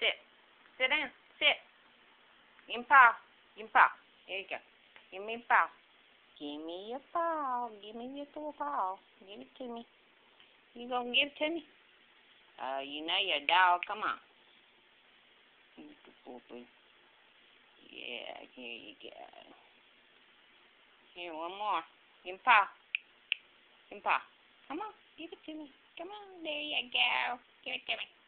Sit. Sit down. Sit. Give me paw. Give me paw. There you go. Give me paw. Give me your paw. Give me your little paw. Give it to me. You gonna give it to me? You know you're a dog. Come on. Yeah, here you go. Here, one more. Give me paw. Give me paw. Come on, give it to me. Come on, there you go. Give it to me.